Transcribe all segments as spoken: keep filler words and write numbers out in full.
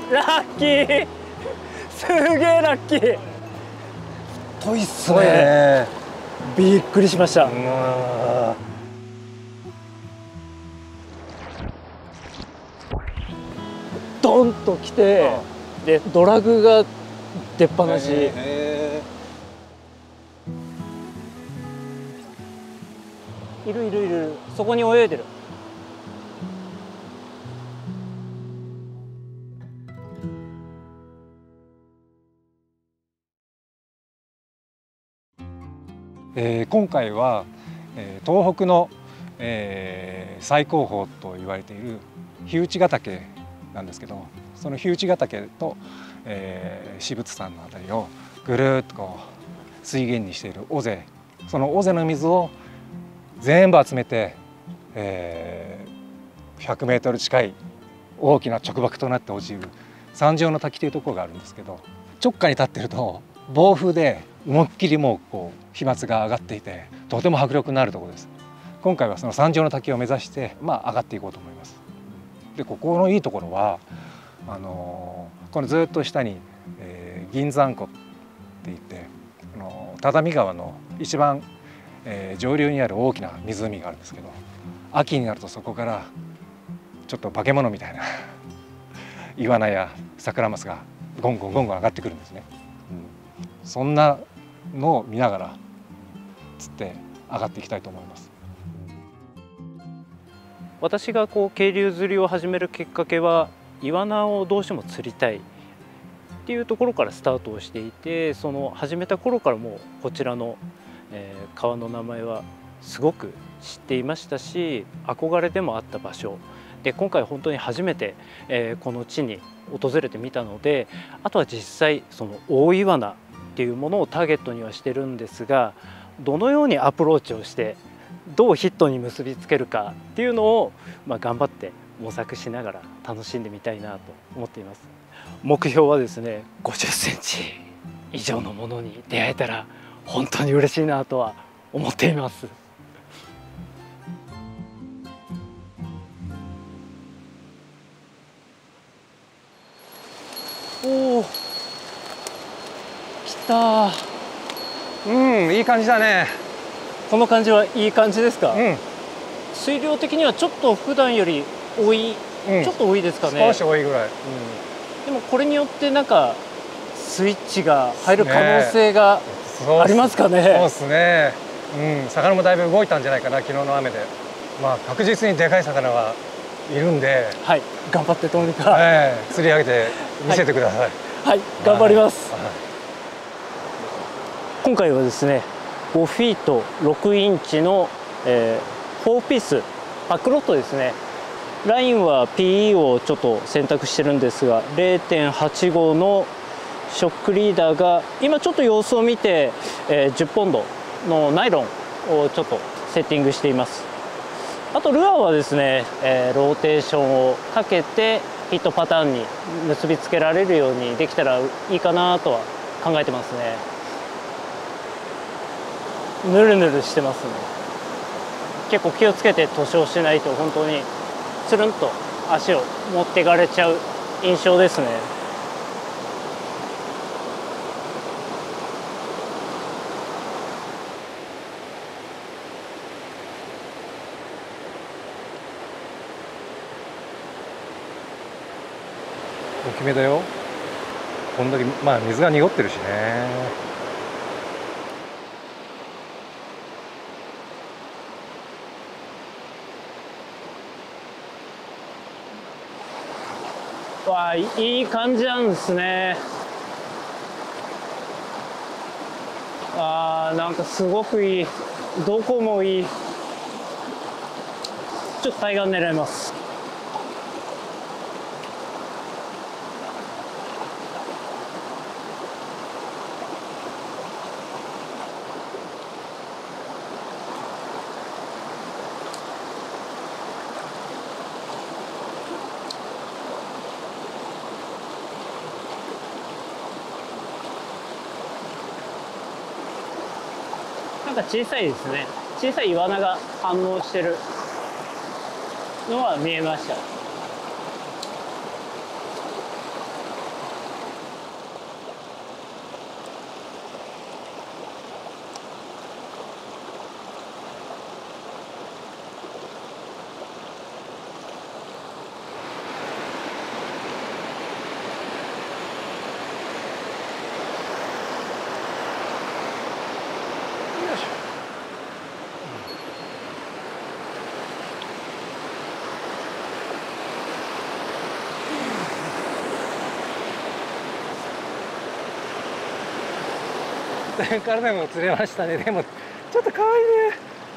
ラッキー、すげえラッキー。 遠いっすね。 びっくりしました。ドンと来て、でドラグが出っ放し。いるいるいる、そこに泳いでる。 えー、今回は、えー、東北の、えー、最高峰と言われている火内ヶ岳なんですけど、その火内ヶ岳と、えー、至仏山のあたりをぐるっとこう水源にしている尾瀬、その尾瀬の水を全部集めて、えー、ひゃくメートル近い大きな直瀑となって落ちる三条の滝というところがあるんですけど、直下に立ってると暴風で思いっきりもうこう飛沫が上がっていて、とても迫力のあるところです。今回はその三条の滝を目指して、まあ、上がっていこうと思います。でここのいいところはあのー、このずっと下に、えー、銀山湖って言って、あのー、只見川の一番、えー、上流にある大きな湖があるんですけど、秋になるとそこからちょっと化け物みたいなイワナやサクラマスがゴンゴンゴンゴン上がってくるんですね。うん、そんなのを見ながら釣って上がっていきたいと思います。 私がこう渓流釣りを始めるきっかけは、イワナをどうしても釣りたいっていうところからスタートをしていて、その始めた頃からもうこちらの、えー、川の名前はすごく知っていましたし、憧れでもあった場所で、今回本当に初めて、えー、この地に訪れてみたので、あとは実際その大イワナっていうものをターゲットにはしてるんですが、どのようにアプローチをしてどうヒットに結びつけるかっていうのを、まあ、頑張って模索しながら楽しんでみたいなと思っています。目標はですね、ごじゅっセンチ以上のものに出会えたら本当に嬉しいなとは思っています。おお、来た。 うん、いい感じだね。 この感じはいい感じですか？うん、水量的にはちょっと普段より多い、うん、ちょっと多いですかね。 少し多いぐらい。うん、 でもこれによってなんかスイッチが入る可能性がありますかね。 そうですね。うん、魚もだいぶ動いたんじゃないかな、昨日の雨で。まあ確実にでかい魚はいるんで、 はい、頑張ってどうにか、 えー、釣り上げて見せてください。 はい、はい、頑張ります。はい、今回はですね、ごフィートろくインチの、えー、よんピースパックロットですね。ラインは ピーイー をちょっと選択してるんですが、 れいてんはちご のショックリーダーが今ちょっと様子を見て、えー、じゅっポンドのナイロンをちょっとセッティングしています。あとルアーはですね、えー、ローテーションをかけてヒットパターンに結びつけられるようにできたらいいかなとは考えてますね。ぬるぬるしてますね。結構気をつけて塗装しないと本当につるんと足を持っていかれちゃう印象ですね。 大きめだよ。こんだけ、まあ水が濁ってるしね。 わあ、いい感じなんですね。あー、なんかすごくいい。どこもいい。ちょっと対岸狙います。なんか小さいですね。小さいイワナが反応してるのは見えました。 点からでも釣れましたね。でもちょっと可愛いね。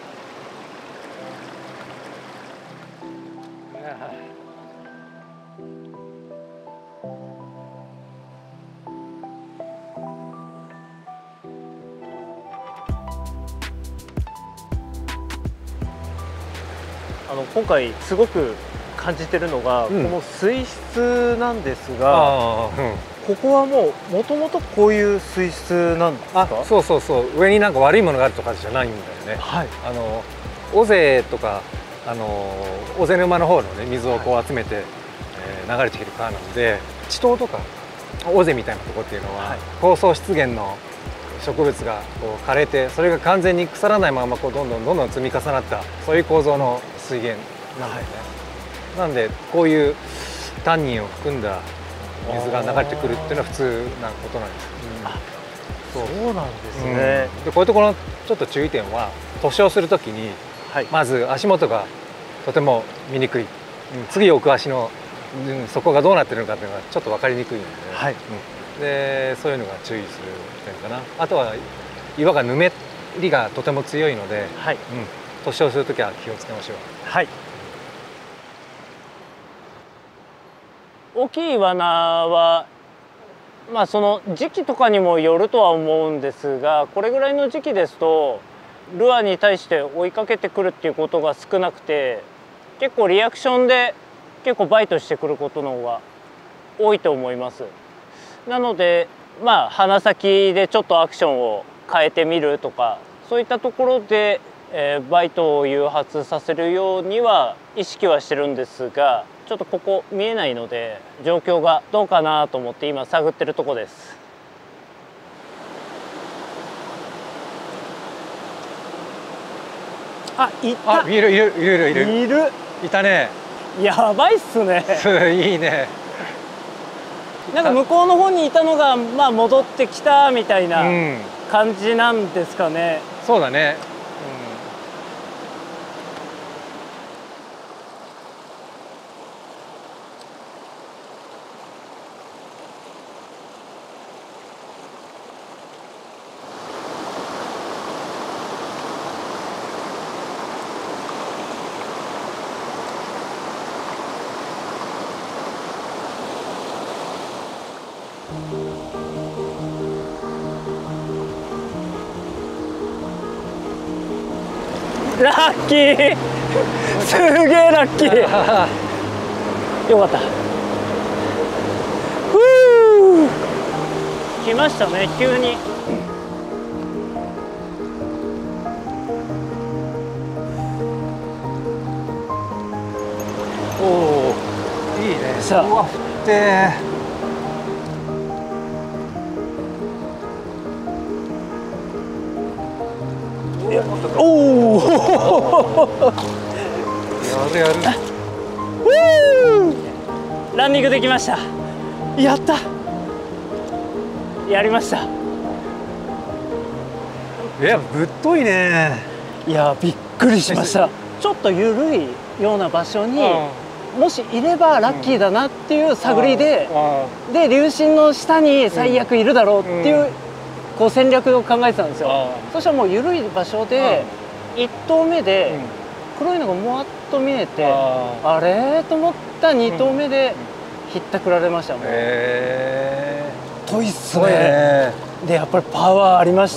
あの今回すごく感じてるのが、 うん、 この水質なんですが、 うん、 ここはもうもともとこういう水質なんですか？ あ、そうそうそう、上になんか悪いものがあるとかじゃないんだよね。はい、あの尾瀬とかあの尾瀬沼の方のね水をこう集めて、はい、えー、流れてきる川なので、地頭とか尾瀬みたいなところっていうのは、はい、高層湿原の植物がこう枯れて、それが完全に腐らないままこうどんどんどんどん積み重なった、そういう構造の水源なんだよね。はい、なんでこういうタンニンを含んだ水が流れてくるっていうのは普通なことなんです。 うん、そうそうなんですね。 うん、でこういうところのちょっと注意点は、塗装するときに、はい、まず足元がとても見にくい、うん、次置く足の、うん、底がどうなってるのかっていうのがちょっと分かりにくいので、はい、うん、でそういうのが注意する点かな。あとは岩がぬめりがとても強いので、はい、うん、塗装するときは気をつけましょう。 はい。大きいイワナは、まあその時期とかにもよるとは思うんですが、これぐらいの時期ですとルアーに対して追いかけてくるっていうことが少なくて、結構リアクションで結構バイトしてくることの方が多いと思います。なのでまあ鼻先でちょっとアクションを変えてみるとか、そういったところで、えー、バイトを誘発させるようには意識はしてるんですが、ちょっとここ見えないので状況がどうかなと思って今探ってるとこです。あ、いた。 あ、いるいるいるいるいるいたね。 やばいっすね。 いいね。 なんか向こうの方にいたのがまあ戻ってきたみたいな感じなんですかね。 うん、そうだね。 ラッキーすげえラッキーよかった。ふう来ましたね、急に。 おお、いいね。さあ、うわ、振っておおやるやる。 ランニングできました。やった、やりました。 いや、ぶっといね。 いや、びっくりしました。ちょっと緩いような場所にもしいればラッキーだなっていう探りで、で流進の下に最悪いるだろうっていうこう戦略を考えてたんですよ。そしたらもう緩い場所でいっ投目で黒いのがもわっと見えて、あれと思ったに投目でひったくられました。もう遠いっすね。でやっぱりパワーありました。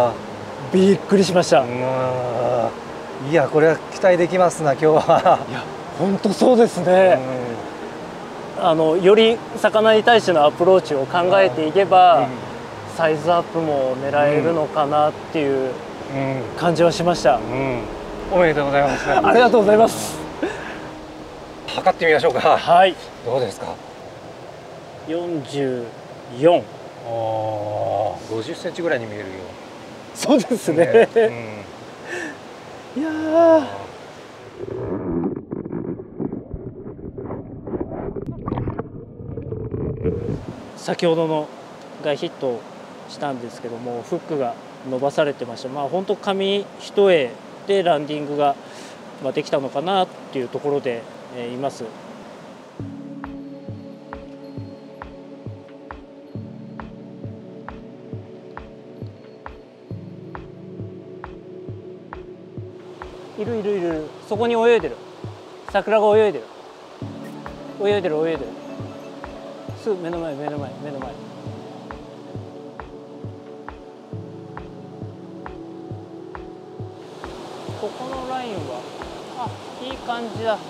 びっくりしました。 いや、これは期待できますな、今日は。 いや、本当そうですね。あのより魚に対してのアプローチを考えていけば、サイズアップも狙えるのかなっていう感じはしました。うん、 おめでとうございます。 ありがとうございます。 測ってみましょうか。 はい。どうですか。 よんじゅうよん。ああ、 ごじゅっセンチぐらいに見えるよ。 そうですね。ね、うん、いやー。先ほどのがヒットしたんですけども、フックが伸ばされてました。まあ本当紙一重でランディングができたのかなっていうところでいます。 いるいるいるいる。そこに泳いでる。桜が泳いでる。泳いでる泳いでる。すぐ目の前目の前目の前。ここのラインはあ、いい感じだ。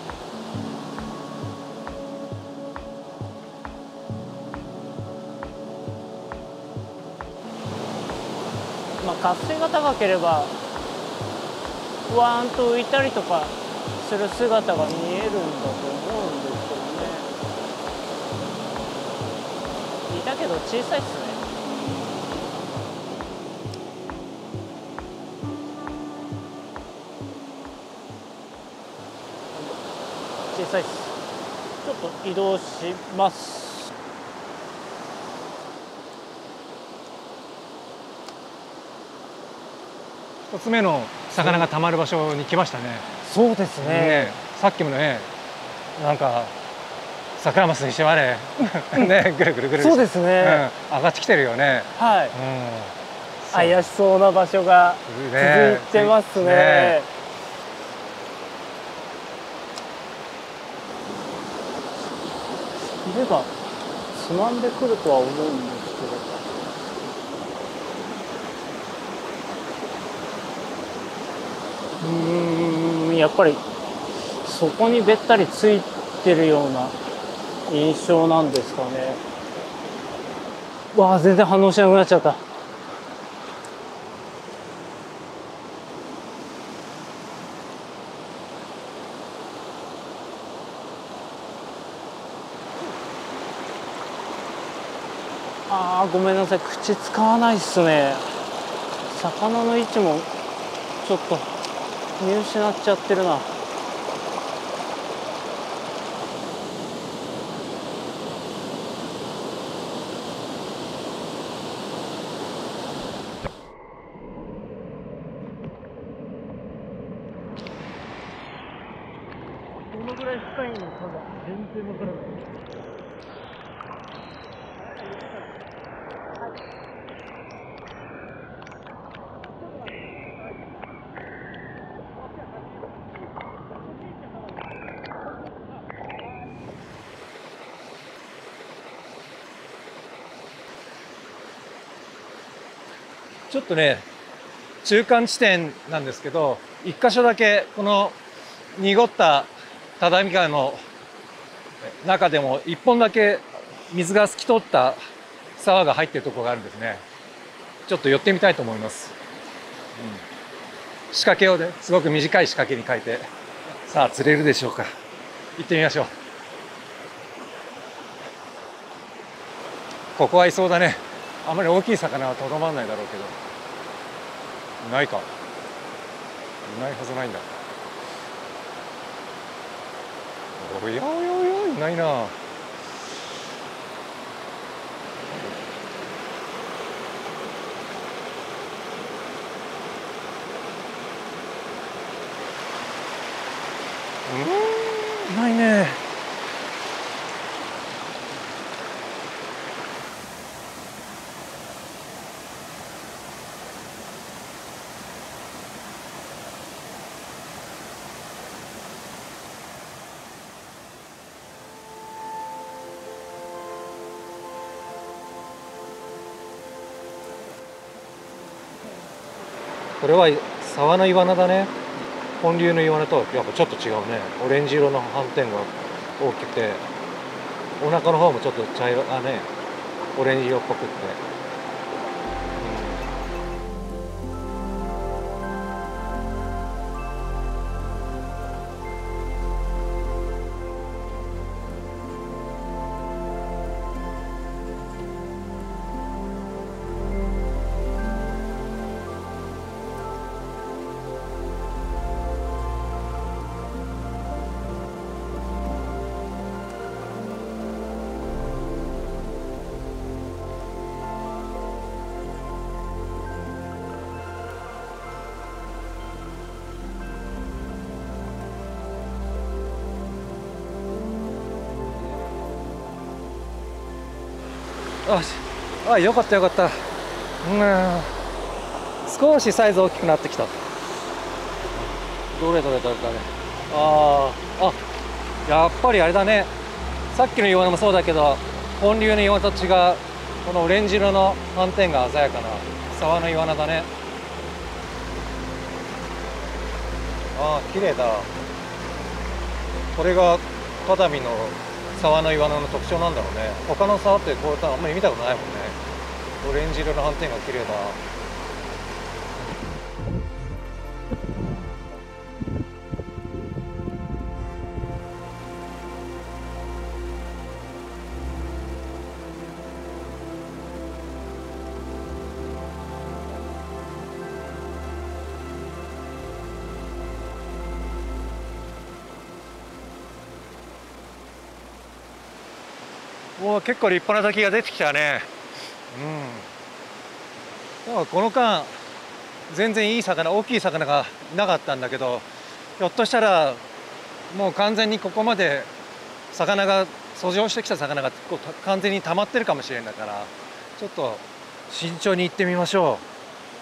まあ活性が高ければふわーんと浮いたりとかする姿が見えるんだと思うんですけどね。いたけど小さいっすね。小さいっす。ちょっと移動します。 一つ目の魚がたまる場所に来ましたね。 そうですね。 ね、さっきもね、なんか桜マスにしてはね、ね、ぐるぐるぐる。 そうですね、 うん、上がってきてるよね。 はい。 うん、 怪しそうな場所が続いてますね。ね、いればつまんでくるとは思うんですけど。うーん、やっぱりそこにべったりついてるような印象なんですかね。わあ、全然反応しなくなっちゃった。あー、ごめんなさい、口使わないっすね。魚の位置もちょっと見失っちゃってるな。どのぐらい深いのかが全然わからない。 ちょっとね、中間地点なんですけど、一箇所だけこの濁った只見川の中でも一本だけ水が透き通った沢が入っているところがあるんですね。ちょっと寄ってみたいと思います。うん、仕掛けをね、すごく短い仕掛けに変えて、さあ釣れるでしょうか。行ってみましょう。ここはいそうだね。あまり大きい魚はとどまらないだろうけど。いないか。いないはずないんだ。おやおやおや、いないな。うん、いないね。これは沢のイワナだね。本流のイワナとやっぱちょっと違うね。オレンジ色の斑点が大きくて、お腹の方もちょっと茶色あね、オレンジ色っぽくって。ああ、よかったよかった。うん、少しサイズ大きくなってきた。 どれどれどれどれ。ああ、あ、やっぱりあれだね。さっきのイワナもそうだけど、本流のイワナと違うこのオレンジ色の斑点が鮮やかな沢のイワナだね。ああ、綺麗だ。これが只見の沢のイワナの特徴なんだろうね。他の沢ってこういったのあんまり見たことないもんね。オレンジ色の斑点が綺麗だ。おお、結構立派な滝が出てきたね。うん。だからこの間全然いい魚、大きい魚がなかったんだけど、ひょっとしたらもう完全にここまで魚が遡上してきた魚がこう完全に溜まってるかもしれないから、ちょっと慎重に行ってみましょう。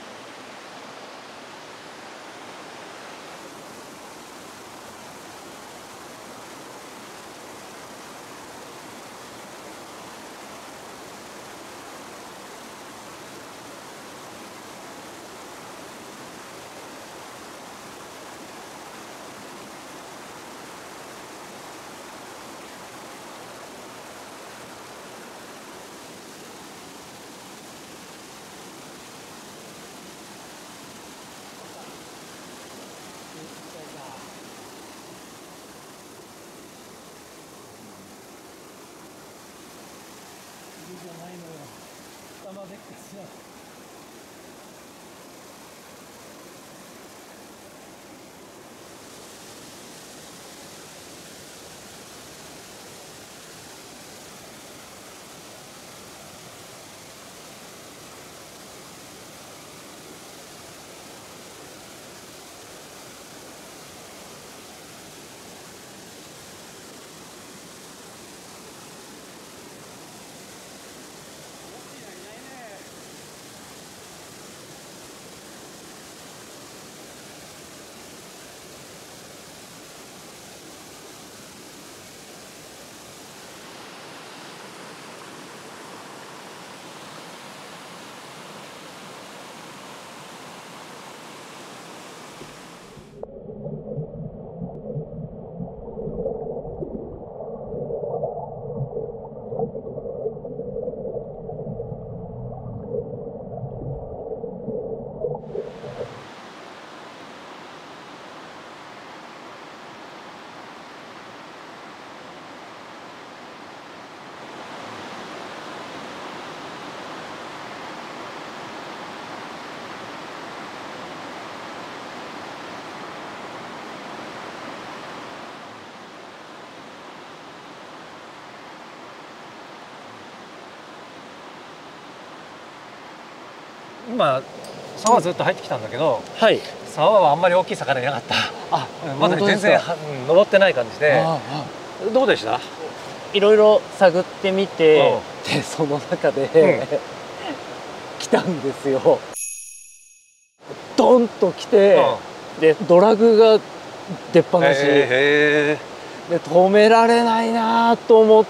今沢ずっと入ってきたんだけど、 はい、 沢はあんまり大きい魚いなかった。 あ、 まだ全然うん登ってない感じで。 ああどうでした？ いろいろ探ってみて、でその中で、うん、来たんですよ。ドンと来て、うん、でドラグが出っ放し、 へーで止められないなと思って、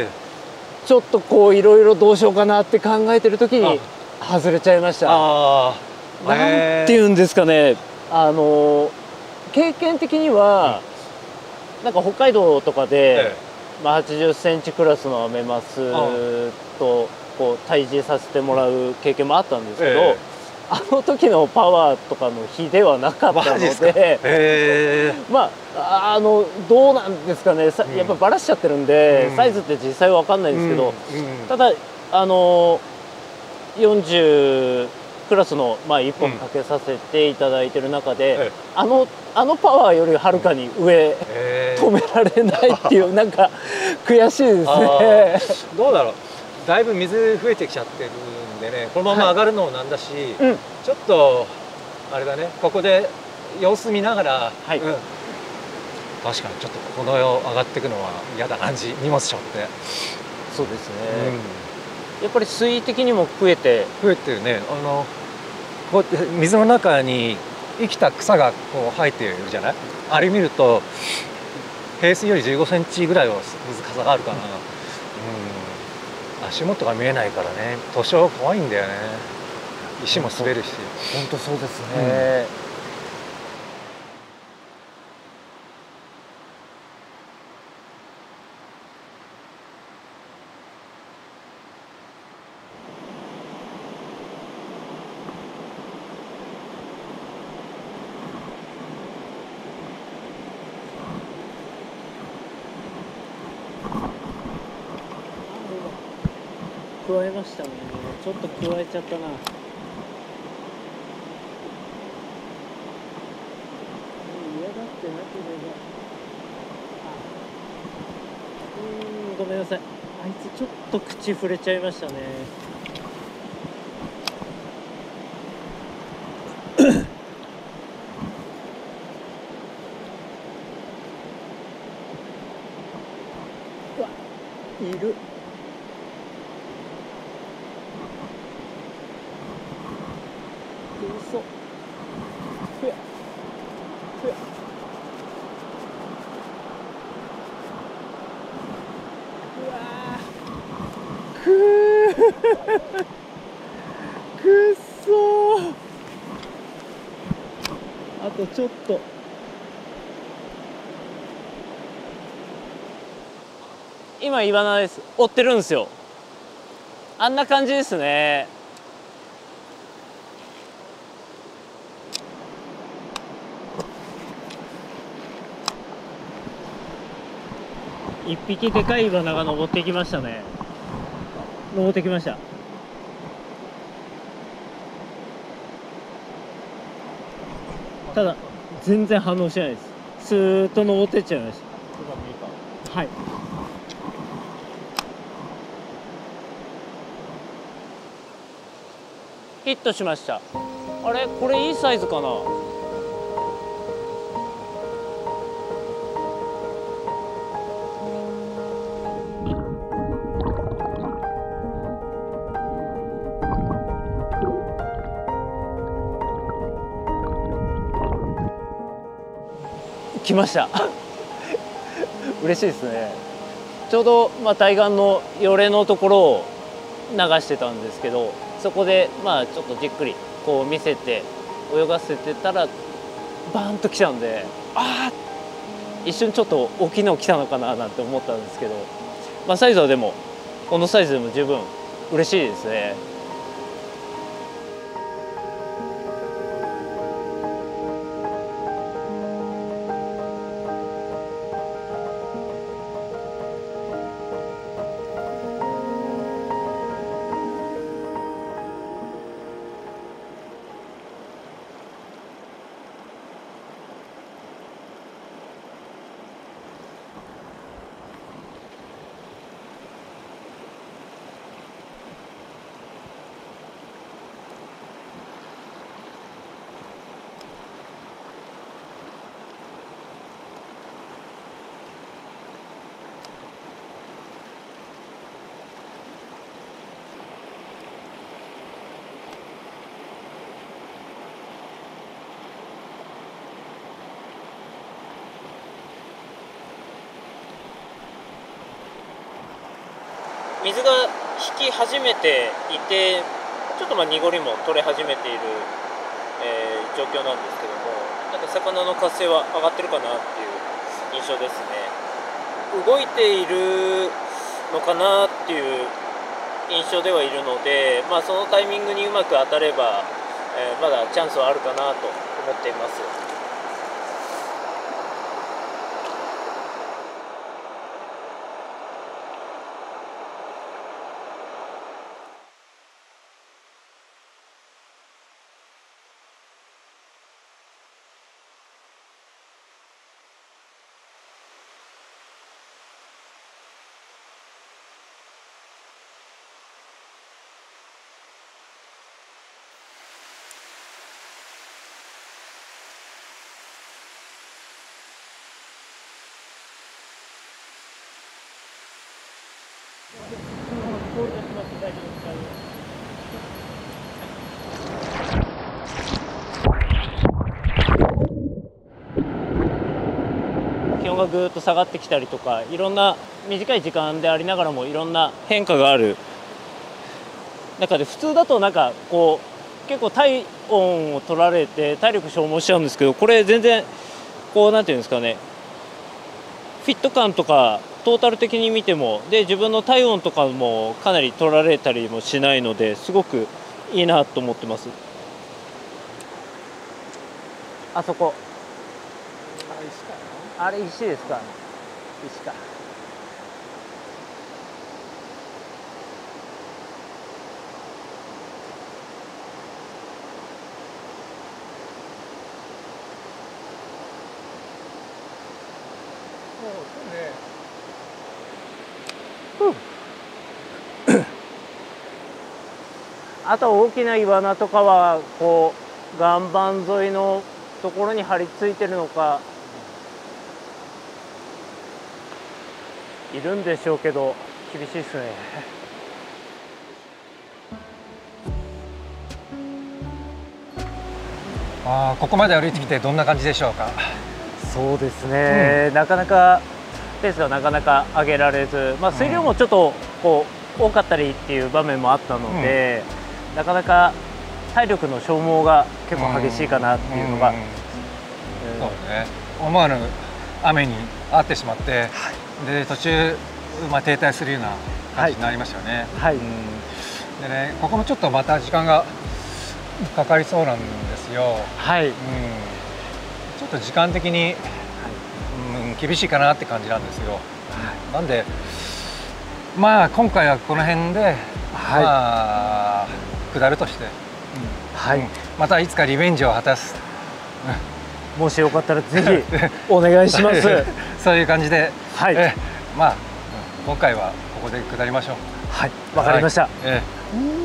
ちょっとこういろいろどうしようかなって考えてる時に外れちゃいました。あなんていうんですかね、あの経験的には、うん、なんか北海道とかで、まあ、はちじゅっセンチクラスのアメマスとこう対峙させてもらう経験もあったんですけど、えー、あの時のパワーとかの比ではなかったので、えー、まああのどうなんですかね、やっぱバラしちゃってるんで、うん、サイズって実際は分かんないんですけど、うんうん、ただあのよんじゅうクラスの、まあ、いっぽんかけさせていただいてる中で、うん、あのあのパワーよりはるかに上、えー、止められないっていうなんか悔しいですね。 どうだろう、だいぶ水増えてきちゃってるんでね、このまま上がるのもなんだし、はい、ちょっとあれだね、ここで様子見ながら、はい、うん、確かにちょっとこの世上がっていくのは嫌だ感じ、荷物背負って。 そうですね、うん、やっぱり水位的にも増えて増えてるね。あのこうやって水の中に生きた草がこう生えているじゃない。あれ見ると平水よりじゅうごセンチぐらいは水かさがあるかな。うん、足元が見えないからね、図書怖いんだよね。石も滑るし。 本当そうですね、うん。加えましたね。ちょっと加えちゃったな。嫌がってなければ。うーん、ごめんなさい。あいつちょっと口触れちゃいましたね。うわ、いる。嘘。ふやふや。うわー、くーくっそー。あとちょっと。今イワナです。追ってるんですよ。あんな感じですね。一匹でかいイワナが登ってきましたね。登ってきました。ただ全然反応しないです。スーッと登ってっちゃいました。はい。ヒットしました。あれ、これいいサイズかな。来ました嬉しいですね。ちょうど、まあ、対岸のよれのところを流してたんですけど、そこでまあちょっとじっくりこう見せて泳がせてたらバーンと来たんで、ああ一瞬ちょっと大きいの来たのかななんて思ったんですけど、まあ、サイズはでもこのサイズでも十分嬉しいですね。水が引き始めていて、ちょっとまあ濁りも取れ始めている、えー、状況なんですけども、なんか魚の活性は上がってるかなっていう印象ですね。動いているのかなっていう印象ではいるので、まあ、そのタイミングにうまく当たれば、えー、まだチャンスはあるかなと思っています。 温がぐーっと下がってきたりとか、いろんな短い時間でありながらもいろんな変化がある中で、普通だとなんかこう結構体温を取られて体力消耗しちゃうんですけど、これ全然こうなんていうんですかね、フィット感とかトータル的に見てもで自分の体温とかもかなり取られたりもしないので、すごくいいなと思ってます。あそこあれ石ですか、石か。あと大きなイワナとかはこう岩盤沿いのところに張り付いてるのかいるんでしょうけど、厳しいですね。 あー、ここまで歩いてきてどんな感じでしょうか。 そうですね、うん、なかなかペースがなかなか上げられず、まあ、水量もちょっとこう多かったりっていう場面もあったので、うん、なかなか体力の消耗が結構激しいかなっていうのが、うんうんうん、 そうね、思わぬ雨に遭ってしまって、はい、で途中、まあ、停滞するような感じになりましたよね。はい、うん、でね、ここもちょっとまた時間がかかりそうなんですよ。はい、うん、ちょっと時間的に、はい、うん、厳しいかなって感じなんですよ。はい、なんでまあ今回はこの辺で、はい、まあ下るとして、うん、はい、うん、またいつかリベンジを果たす、 もしよかったらぜひお願いします。 そういう感じで、はい、えまあ今回はここで下りましょう。 はい、わかりました。はい、え